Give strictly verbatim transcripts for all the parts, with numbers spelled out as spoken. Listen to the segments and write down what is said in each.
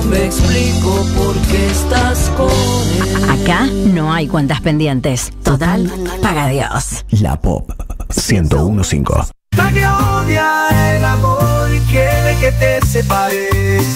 me explico por qué estás con él. Acá no hay cuentas pendientes. Total, paga Dios. La Pop ciento uno punto cinco. Tania odia el amor y quiere que te separes.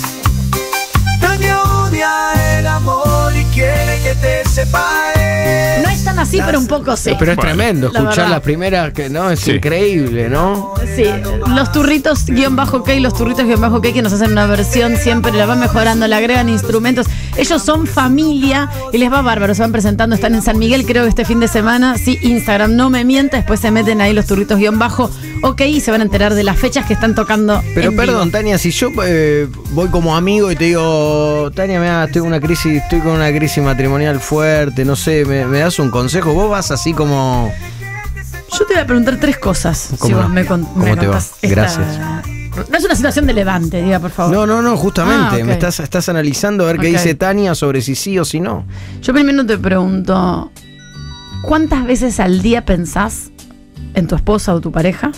Tania odia el amor y quiere que te separes. No es tan así, pero un poco sí. Pero es Bueno, tremendo la escuchar verdad. la primera, que no, es Sí. increíble, ¿no? Sí, los turritos guión bajo K, los turritos guión bajo K que nos hacen una versión, siempre la van mejorando, le agregan instrumentos. Ellos son familia y les va bárbaro, se van presentando, están en San Miguel, creo que este fin de semana. Sí, Instagram no me mienta, después se meten ahí los turritos guión bajo OK y se van a enterar de las fechas que están tocando. Pero en perdón, vivo. Tania, si yo eh, voy como amigo y te digo, Tania, mira, estoy con una crisis, estoy con una crisis matrimonial fuerte, no sé, me, me das un consejo, vos vas así como. Yo te voy a preguntar tres cosas. Si ¿Cómo vos no? me, con- ¿Cómo me te va? contás esta- Gracias. No es una situación de levante, diga, por favor. No, no, no, justamente, Ah, ok. me estás, estás analizando a ver qué Ok. dice Tania sobre si sí o si no. Yo primero te pregunto, ¿cuántas veces al día pensás en tu esposa o tu pareja?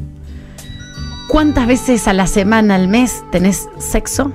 ¿Cuántas veces a la semana, al mes, tenés sexo?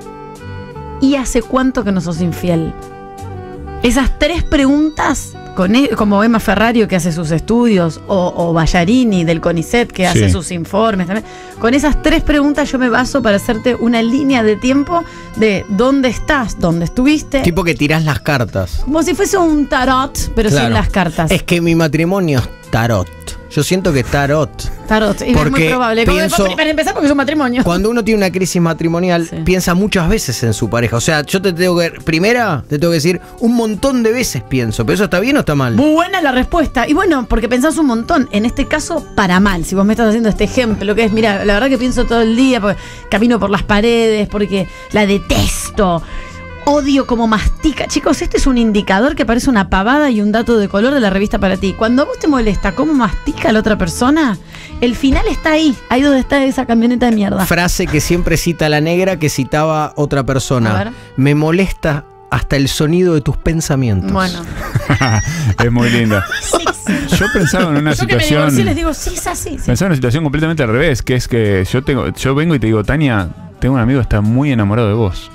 ¿Y hace cuánto que no sos infiel? Esas tres preguntas, con e- como Emma Ferrario que hace sus estudios, o, o Ballarini del CONICET que hace Sí. sus informes también, con esas tres preguntas yo me baso para hacerte una línea de tiempo de dónde estás, dónde estuviste. Tipo que tirás las cartas. Como si fuese un tarot, pero Claro. sin las cartas. Es que mi matrimonio es tarot. Yo siento que es tarot. Tarot, y es muy Porque probable. Como pienso- para empezar, porque es un matrimonio. Cuando uno tiene una crisis matrimonial, Sí. piensa muchas veces en su pareja. O sea, yo te tengo que. Primera, te tengo que decir, un montón de veces pienso. ¿Pero eso está bien o está mal? Muy buena la respuesta. Y bueno, porque pensás un montón. En este caso, para mal. Si vos me estás haciendo este ejemplo, que es, mira, la verdad que pienso todo el día, porque camino por las paredes, porque la detesto. Odio como mastica. Chicos, este es un indicador que parece una pavada y un dato de color de la revista para ti. Cuando a vos te molesta cómo mastica la otra persona, el final está ahí. Ahí donde está esa camioneta de mierda. Frase que siempre cita la negra que citaba otra A persona. ver. Me molesta hasta el sonido de tus pensamientos. Bueno. Es muy linda. Sí, sí. Yo pensaba en una Yo que me situación. divorcié les digo, sí, es así. Sí. Pensaba en una situación completamente al revés, que es que yo tengo, yo vengo y te digo, Tania, tengo un amigo que está muy enamorado de vos.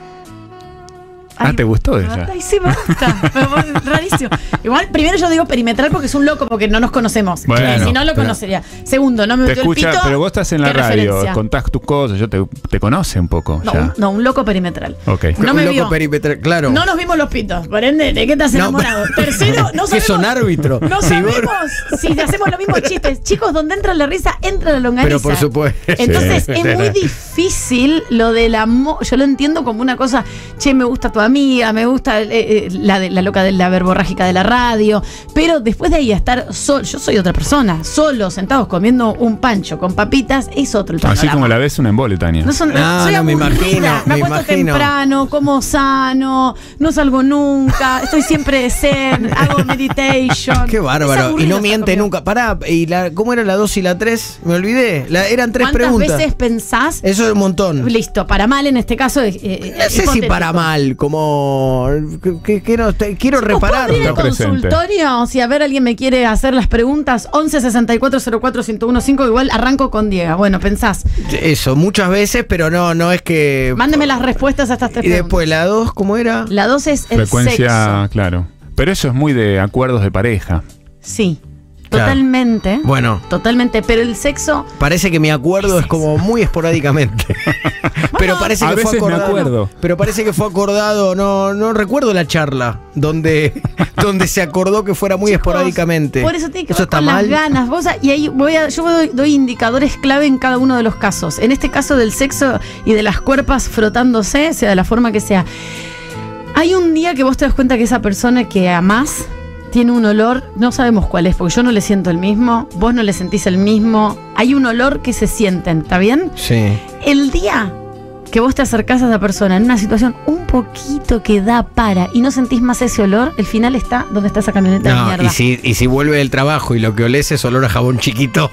Ah, ¿te gustó de ella? Ay, sí, me gusta. Pero vos, rarísimo. Igual, primero yo digo perimetral porque es un loco, porque no nos conocemos. Bueno, Eh, si no lo pero- conocería. Segundo, no me Te metió el escucha, pito. pero vos estás en la ¿qué radio, referencia? contás tus cosas, yo te, te conoce un poco. No, ya. un, no, un loco perimetral. Ok. No Un me loco vio. perimetral, claro. No nos vimos los pitos. Por ende, ¿de qué estás No, enamorado? pero- Tercero, no sabemos. ¿Qué son árbitros? No Si vos- sabemos si hacemos los mismos chistes. Chicos, donde entra la risa, entra la longaniza. Pero por supuesto. Entonces Sí. es muy difícil lo del amor. Yo lo entiendo como una cosa, che, me gusta tu amiga, me gusta eh, eh, la, de, la loca de la verborrágica de la radio. Pero después de ahí a estar solo, yo soy otra persona, solo, sentados comiendo un pancho con papitas, es otro el Así panorama. como la ves, un embole, Tania. No, son, No, soy no, me aburrida, imagino, me me acuesto imagino. temprano, como sano, no salgo nunca, estoy siempre zen, hago meditation. Qué Es bárbaro. Y aburrido no estar miente conmigo. nunca. Pará, ¿y la, cómo era la dos y la tres? Me olvidé. La, eran tres ¿Cuántas preguntas. veces pensás? Eso es un montón. Listo, para mal en este caso. Eh, eh, No sé si hipotético. para mal, como. Que, que- que no, te- quiero Chicos, ¿puedo abrir repararlo. el Está presente. consultorio? Si a ver alguien me quiere hacer las preguntas, once sesenta y cuatro cero cuatro uno uno cinco, igual arranco con Diego. Bueno, pensás. Eso, muchas veces, pero no, no es que. Mándeme las respuestas a estas tres Y preguntas. después la dos, ¿cómo era? La dos es el Frecuencia, sexo. claro. Pero eso es muy de acuerdos de pareja. Sí, Claro. totalmente. Bueno, Totalmente, pero el sexo. parece que mi acuerdo es como muy esporádicamente. pero parece a que fue veces me acordado. acuerdo. Pero parece que fue acordado, no, no recuerdo la charla donde, donde se acordó que fuera muy Chicos, esporádicamente. Por eso tiene que Eso ver está con mal. las ganas. Vos, y ahí voy a, yo doy, doy indicadores clave en cada uno de los casos. En este caso del sexo y de las cuerpas frotándose, sea de la forma que sea. Hay un día que vos te das cuenta que esa persona que amás tiene un olor, no sabemos cuál es, porque yo no le siento el mismo, vos no le sentís el mismo. Hay un olor que se sienten, ¿está bien? Sí. El día que vos te acercás a esa persona en una situación un poquito que da para y no sentís más ese olor, el final está donde está esa camioneta de No, mierda. y si, y si vuelve del trabajo y lo que olés es olor a jabón chiquito.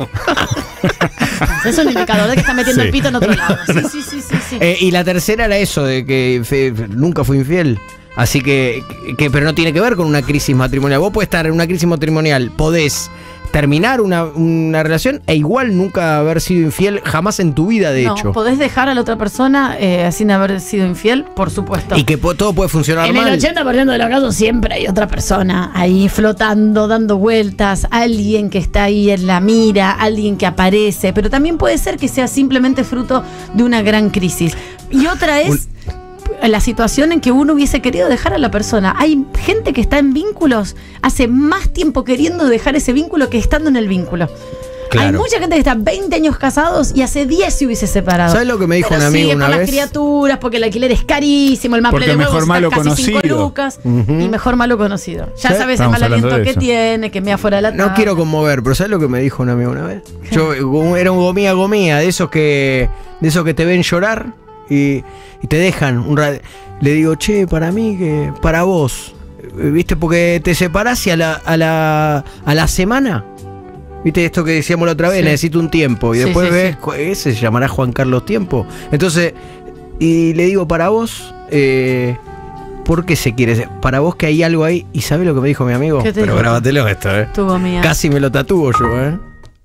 Es un indicador de que está metiendo Sí. el pito en otro lado. Sí, sí, sí, sí, sí. Eh, y la tercera era eso, de que fe- nunca fui infiel. Así que, que, pero no tiene que ver con una crisis matrimonial. Vos podés estar en una crisis matrimonial, podés terminar una, una relación e igual nunca haber sido infiel jamás en tu vida, de no, hecho. ¿Podés dejar a la otra persona eh, sin haber sido infiel? Por supuesto. Y que po- todo puede funcionar En mal. el ochenta por ciento de los casos siempre hay otra persona ahí flotando, dando vueltas, alguien que está ahí en la mira, alguien que aparece, pero también puede ser que sea simplemente fruto de una gran crisis. Y otra es Un... la situación en que uno hubiese querido dejar a la persona. Hay gente que está en vínculos hace más tiempo queriendo dejar ese vínculo que estando en el vínculo. Claro. Hay mucha gente que está veinte años casados y hace diez se hubiese separado. ¿Sabes lo que me dijo Pero un amigo sigue una por vez? Las criaturas, porque el alquiler es carísimo, el maple Porque de huevos mejor está malo casi conocido. cinco lucas Uh-huh. y mejor malo conocido. Ya ¿Sí? sabes el Estamos mal hablando aliento de que eso. tiene, que mea fuera de la No tabla. quiero conmover, pero ¿sabes lo que me dijo un amigo una vez? Yo era un gomía gomía, de esos que de esos que te ven llorar y, y te dejan un ra- le digo, che, para mí que para vos, ¿viste? Porque te separás y a la a la a la semana, ¿viste? Esto que decíamos la otra vez, Sí. necesito un tiempo y Sí, después sí, ves, sí. ese se llamará Juan Carlos Tiempo. Entonces, y le digo, para vos, eh, ¿por qué se quiere? Para vos que hay algo ahí. ¿Y sabés lo que me dijo mi amigo? ¿Qué te Pero dijo? grábatelo esto, ¿eh? Tuvo mía. Casi me lo tatúo yo, ¿eh?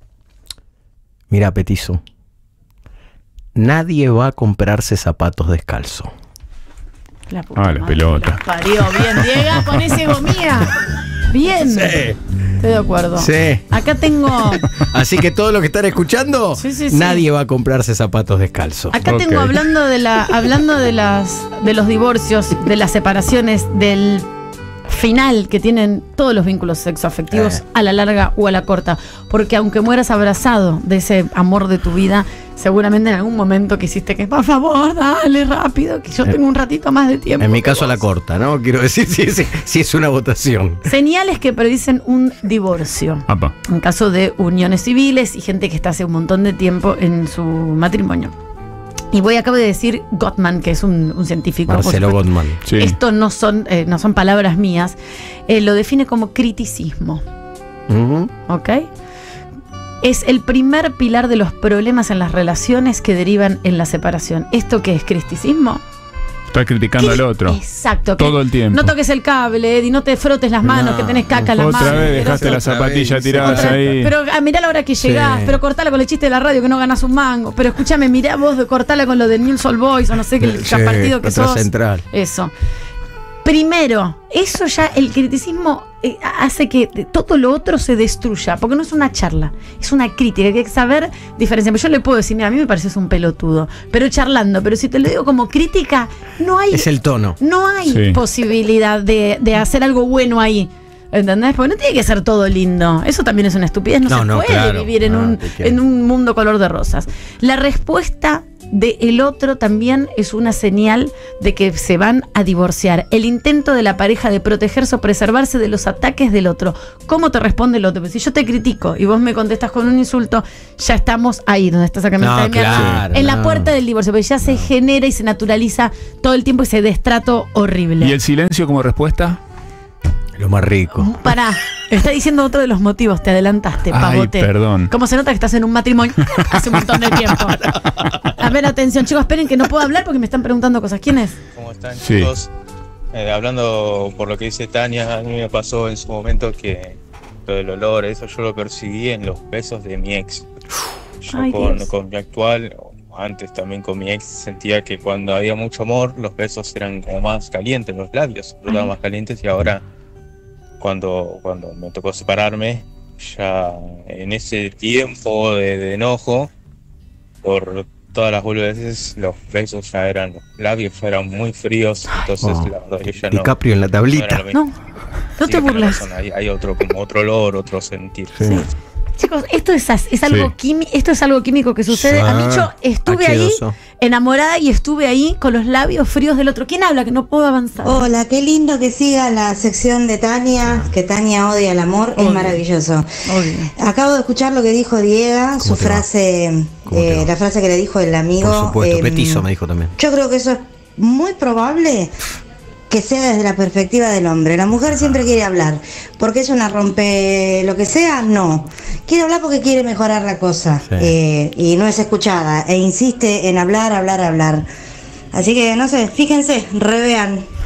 Mira, petizo. Nadie va a comprarse zapatos descalzo. La puta Ah, la madre, pelota. la parió bien, Diego, con ese gomía. Bien. Estoy de acuerdo. Sí. Acá tengo. Así que todos los que están escuchando, Sí, sí, sí. nadie va a comprarse zapatos descalzos. Acá Ok. tengo hablando de la, hablando de las, de los divorcios, de las separaciones, del final que tienen todos los vínculos sexoafectivos Eh. a la larga o a la corta. Porque aunque mueras abrazado de ese amor de tu vida, seguramente en algún momento quisiste que, por favor, dale rápido, que yo tengo un ratito más de tiempo. En mi caso a la corta, ¿no? Quiero decir, si sí, sí, sí es una votación. Señales que predicen un divorcio. Apa. En caso de uniones civiles y gente que está hace un montón de tiempo en su matrimonio. Y voy acabo de decir Gottman, que es un, un científico. Marcelo por supuesto. Gottman. Sí. Esto no son, eh, no son palabras mías. Eh, lo define como criticismo. Ujú. ¿Ok? Es el primer pilar de los problemas en las relaciones que derivan en la separación. ¿Esto qué es criticismo? Está criticando al otro. Exacto. que Todo el tiempo. No toques el cable, Eddie, no te frotes las manos, No. que tenés caca en las manos. Otra vez pero- dejaste las Otra zapatillas vez, tiradas Otra- ahí. Pero ah, mirá la hora que llegás, Sí. pero cortala con el chiste de la radio que no ganás un mango. Pero escúchame, mirá vos, de cortala con lo de News All Boys o no sé qué Sí, partido que otra sos. central. Eso. Primero, eso ya, el criticismo eh, hace que todo lo otro se destruya, porque no es una charla, es una crítica, hay que saber diferenciar. Yo le puedo decir, mira, a mí me pareces un pelotudo, pero charlando, pero si te lo digo como crítica, no hay, Es el tono. no hay Sí. posibilidad de, de hacer algo bueno ahí. ¿Entendés? Porque no tiene que ser todo lindo. Eso también es una estupidez. No, No, se no, puede claro. vivir en, Ah, un, te quiero. en un mundo color de rosas. La respuesta del otro también es una señal de que se van a divorciar. El intento de la pareja de protegerse o preservarse de los ataques del otro. ¿Cómo te responde el otro? Porque si yo te critico y vos me contestas con un insulto, ya estamos ahí donde está sacando No, el mierda. claro, En la no. puerta del divorcio, porque ya se genera y se naturaliza todo el tiempo ese destrato horrible. ¿Y el silencio como respuesta? Lo más rico. Pará, está diciendo otro de los motivos, te adelantaste, Ay, pavote. perdón. ¿Cómo se nota que estás en un matrimonio hace un montón de tiempo? A ver, atención, chicos, esperen que no puedo hablar porque me están preguntando cosas. ¿Quién es? ¿Cómo están, Sí. chicos? Eh, hablando por lo que dice Tania, a mí me pasó en su momento que lo del olor, eso yo lo percibí en los besos de mi ex. Yo Ay, con, Dios. con mi actual, o antes también con mi ex, sentía que cuando había mucho amor, los besos eran como más calientes, los labios estaban más calientes, y ahora cuando, cuando me tocó separarme, ya en ese tiempo de, de enojo, por todas las veces los besos ya eran, los labios ya eran muy fríos, entonces Oh. la verdad que ya no, DiCaprio en la no era tablita. lo mismo. No, no Sí, te tenés burles. razón, Hay, hay otro, como otro olor, otro sentir. Sí. Chicos, esto es, as- es algo Sí. quimi- esto es algo químico que sucede. A mí yo estuve H ahí dos O. enamorada y estuve ahí con los labios fríos del otro. ¿Quién habla? Que no puedo avanzar. Hola, qué lindo que siga la sección de Tania, que Tania odia el amor, Odio. es maravilloso. Obvio. Acabo de escuchar lo que dijo Diego, su te va? frase, ¿Cómo te eh, va? la frase que le dijo el amigo. Por supuesto, em, petizo me dijo también. Yo creo que eso es muy probable que sea desde la perspectiva del hombre. La mujer siempre quiere hablar, porque es una rompe lo que sea, no. Quiere hablar porque quiere mejorar la cosa, Sí. eh, y no es escuchada, e insiste en hablar, hablar, hablar. Así que, no sé, fíjense, revean.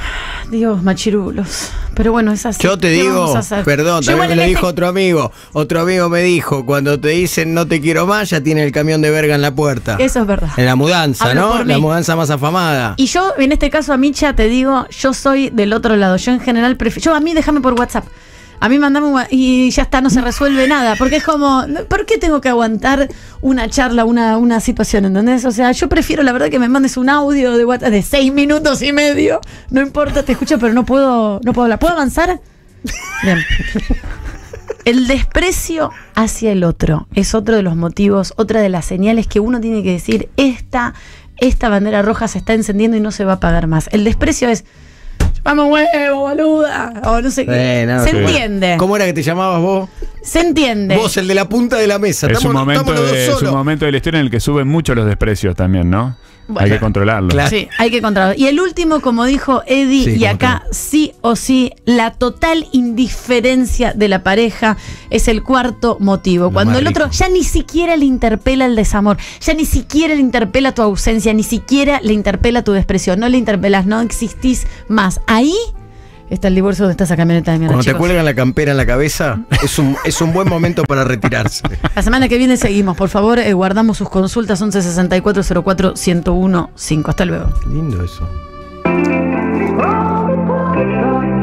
Dios, machirulos. Pero bueno, es así. Yo te ¿Qué digo, vamos a hacer? perdón, Yo también me igual lo en dijo este- otro amigo. Otro amigo me dijo, cuando te dicen no te quiero más, ya tiene el camión de verga en la puerta. Eso es verdad. En la mudanza, Hablo ¿no? por La mí. mudanza más afamada. Y yo, en este caso, a Micha, te digo, yo soy del otro lado. Yo en general prefiero. Yo a mí déjame por WhatsApp. A mí mandame un wa- y ya está, no se resuelve nada. Porque es como, ¿por qué tengo que aguantar una charla, una, una situación? ¿Entendés? O sea, yo prefiero, la verdad, que me mandes un audio de WhatsApp de seis minutos y medio. No importa, te escucho, pero no puedo, no puedo hablar. ¿Puedo avanzar? Bien. El desprecio hacia el otro es otro de los motivos, otra de las señales que uno tiene que decir, esta, esta bandera roja se está encendiendo y no se va a apagar más. El desprecio es, vamos huevo, boluda, o no sé qué. Eh, no, se sí. entiende, ¿Cómo era que te llamabas vos? se entiende. Vos, el de la punta de la mesa. Es un, Estamos, momento estamos los dos de, es un solos. momento de la historia en el que suben mucho los desprecios también, ¿no? Bueno. Hay que controlarlo. Claro. Sí, hay que controlarlo. Y el último, como dijo Eddie, Sí, y como acá sí o sí, la total indiferencia de la pareja es el cuarto motivo. Lo Cuando más el otro rico. ya ni siquiera le interpela el desamor, ya ni siquiera le interpela tu ausencia, ni siquiera le interpela tu desprecio, no le interpelas, no existís más. Ahí está el divorcio donde está esa camioneta de mierda, Cuando te chicos. cuelgan la campera en la cabeza, es un, es un buen momento para retirarse. La semana que viene seguimos, por favor, eh, guardamos sus consultas once sesenta y cuatro cero cuatro uno cero uno cinco. Hasta luego. Lindo eso.